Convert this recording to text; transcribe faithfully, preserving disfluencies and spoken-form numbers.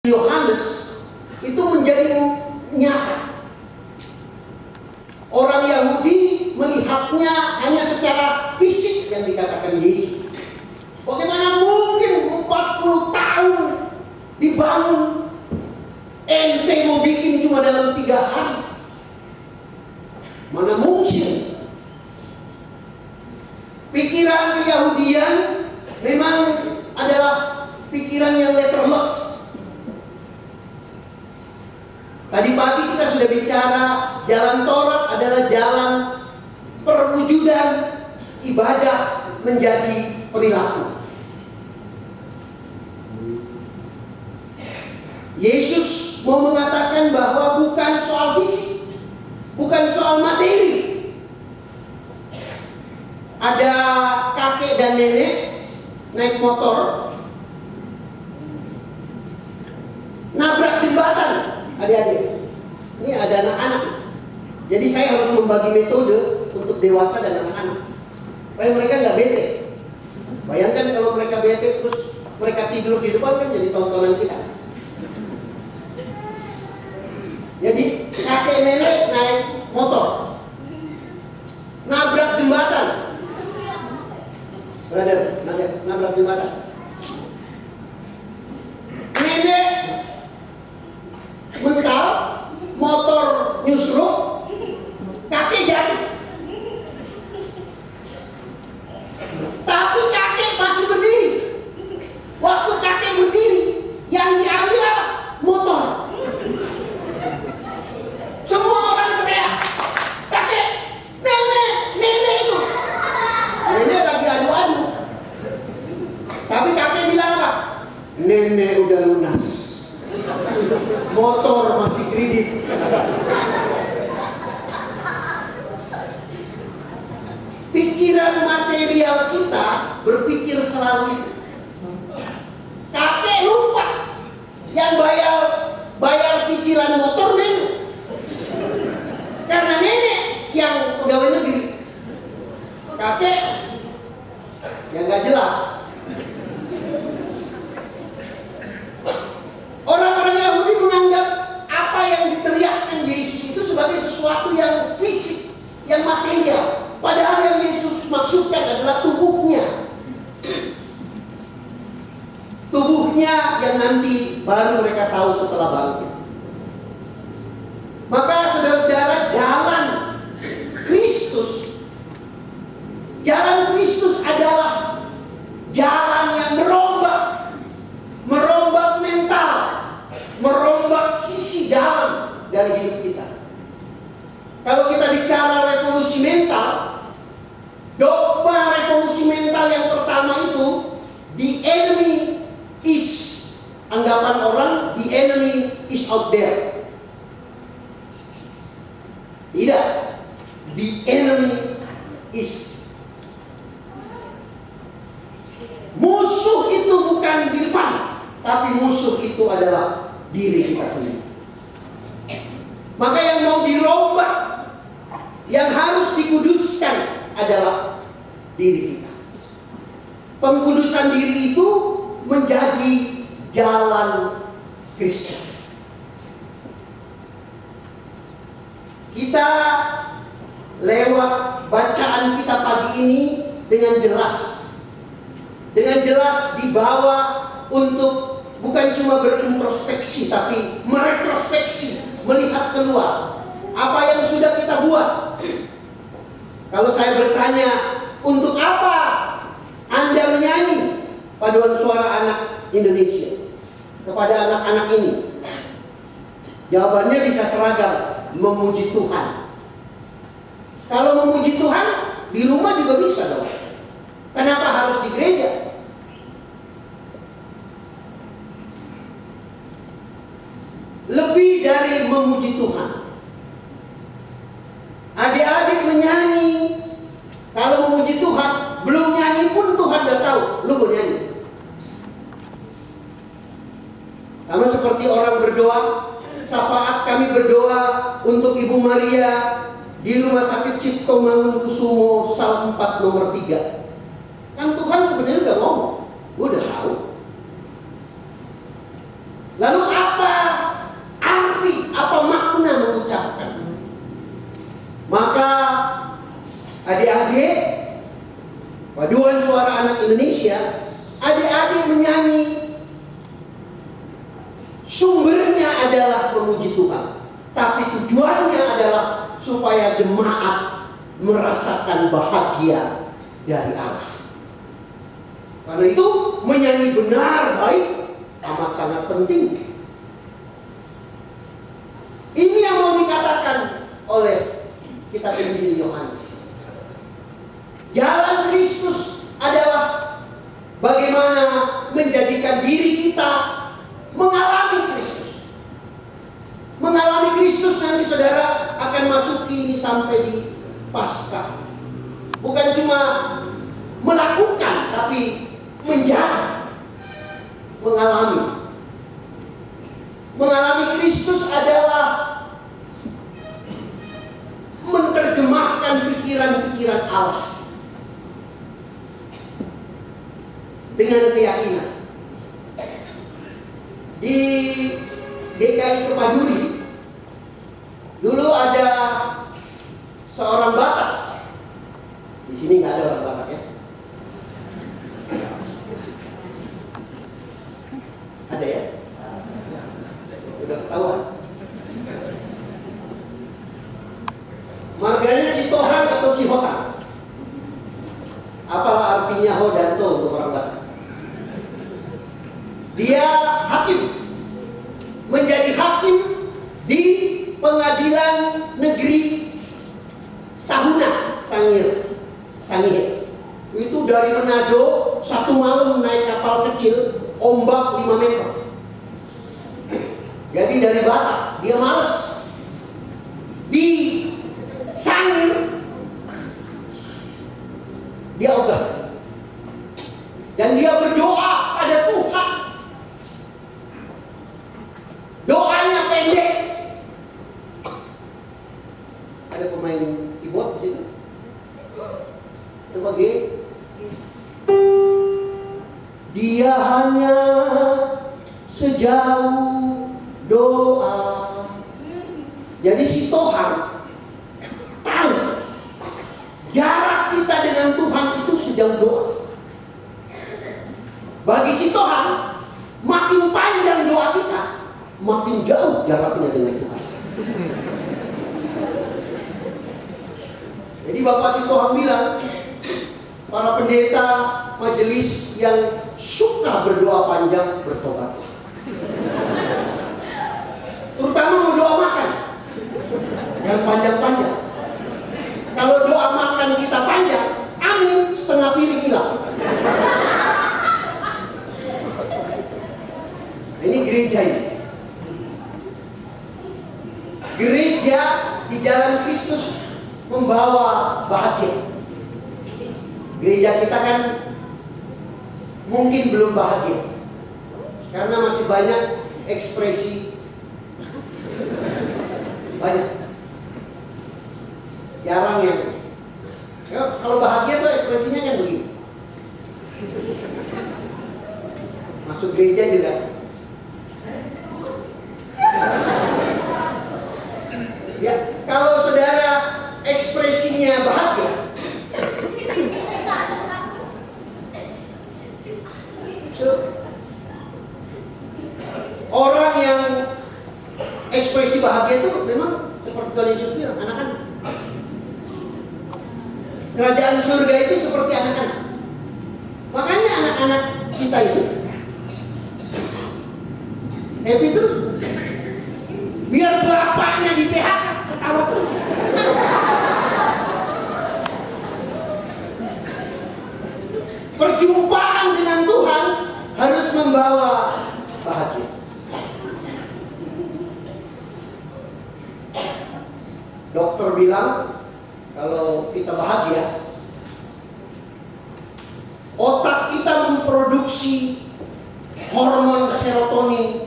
Yohanes itu menjadi nyata. Orang Yahudi melihatnya hanya secara fisik yang dikatakan Yesus. Bagaimana mungkin empat puluh tahun dibangun, ente mau bikin cuma dalam tiga hari? Mana mungkin? Pikiran Yahudian memang adalah pikiran yang letterless. Tadi pagi kita sudah bicara, jalan Taurat adalah jalan perwujudan ibadah menjadi perilaku. Yesus mau mengatakan bahwa bukan soal fisik, bukan soal materi. Ada kakek dan nenek naik motor, nabrak jembatan. Adik-adik, ini ada anak-anak. Jadi saya harus membagi metode untuk dewasa dan anak-anak, supaya mereka nggak bete. Bayangkan kalau mereka bete terus mereka tidur di depan, kan jadi tontonan kita. Jadi kakek nenek naik motor, nabrak jembatan. Brother, nabrak jembatan. Nenek mental, motor nyusruk, kakek jatuh. Tapi kakek masih berdiri. Waktu kakek berdiri, yang diambil apa? Motor. Semua orang teriak, kakek, nenek, nenek itu. Nenek lagi adu-adu. Tapi kakek bilang apa? Nenek udah lunas, motor masih kredit. Pikiran material kita berpikir selalu itu. Kakek lupa yang bayar bayar cicilan motor nenek, karena nenek yang pegawai negeri. Kakek yang gak jelas. Orang-orang Yahudi menganggap apa yang diteriakkan Yesus itu sebagai sesuatu yang fisik, yang material. Padahal yang Yesus maksudkan adalah tubuhnya. Tubuhnya yang nanti baru mereka tahu setelah bangkit. Maka saudara-saudara, jalan Kristus, jalan Kristus adalah jalan yang merombak, merombak mental, merombak sisi dalam dari hidup kita. Kalau kita bicara revolusi mental, dogma revolusi mental yang pertama itu, the enemy is, anggapan orang, the enemy is out there. Tidak, the enemy is. Musuh itu bukan di depan, tapi musuh itu adalah diri kita sendiri. Maka yang mau dirombak, yang harus dikuduskan adalah diri kita. Pengkudusan diri itu menjadi jalan Kristus. Kita lewat bacaan kita pagi ini dengan jelas, dengan jelas dibawa untuk bukan cuma berintrospeksi, tapi meretrospeksi, melihat keluar apa yang sudah kita buat. Kalau saya bertanya, untuk apa Anda menyanyi paduan suara anak Indonesia kepada anak-anak ini? Jawabannya bisa seragam, memuji Tuhan. Kalau memuji Tuhan, di rumah juga bisa dong. Kenapa harus di gereja? Lebih dari memuji Tuhan, adik-adik menyanyi. Kalau memuji Tuhan, belum nyanyi pun Tuhan udah tahu lu mau nyanyi. Sama seperti orang berdoa, syafaat kami berdoa untuk Ibu Maria di Rumah Sakit Cipto Mangunkusumo, Psalm empat nomor tiga. Kan Tuhan sebenarnya udah ngomong, gue udah tahu. Lalu sumbernya adalah memuji Tuhan, tapi tujuannya adalah supaya jemaat merasakan bahagia dari Allah. Karena itu menyanyi benar baik amat sangat penting. Ini yang mau dikatakan oleh kitab Injil Yohanes. Jalan Kristus adalah bagaimana menjadikan diri kita mengalami Kristus. Mengalami Kristus nanti saudara akan masuki ini sampai di Paskah. Bukan cuma melakukan, tapi menjadi, mengalami. Mengalami Kristus adalah menerjemahkan pikiran-pikiran Allah dengan keyakinan. Di D K I Kepaduri dulu ada seorang Batak. Di sini nggak ada orang Batak ya. Ada ya? Udah ketahuan. Marganya si Tohan atau si Hotan. Apalah artinya Ho dan To untuk orang Batak? Dia hakim, menjadi hakim di pengadilan negeri Tahuna Sangir, Sangihe. Itu dari Manado, satu malam naik kapal kecil, ombak lima meter. Jadi dari Batak, dia males. Di Sangir, dia ogah. Dan dia berdoa pada Tuhan. Doanya pendek. Ada pemain keyboard di situ. Coba G. Dia hanya sejauh doa. Jadi si Tuhan tahu jarak kita dengan Tuhan itu sejauh doa. Bagi si Tuhan, makin panjang doa kita, makin jauh jaraknya dengan Tuhan. Jadi Bapak si Tuhan bilang, para pendeta majelis yang suka berdoa panjang, bertobatlah. Terutama mau doa makan, yang panjang-panjang. Kalau doa makan kita panjang, amin, setengah piring hilang. Ini gereja ini. Gereja di jalan Kristus membawa bahagia. Gereja kita kan mungkin belum bahagia karena masih banyak ekspresi, masih banyak. Jarang yang ya, kalau bahagia tuh ekspresinya kan begini. Masuk gereja juga. Ya, kalau saudara ekspresinya bahagia, orang yang ekspresi bahagia itu memang seperti Tuhan Yesus bilang, anak-anak. Kerajaan surga itu seperti anak-anak. Makanya anak-anak kita ini happy terus. Biar bapaknya di P H K ketawa terus. Perjumpaan dengan Tuhan harus membawa bahagia. Dokter bilang kalau kita bahagia, otak kita memproduksi hormon serotonin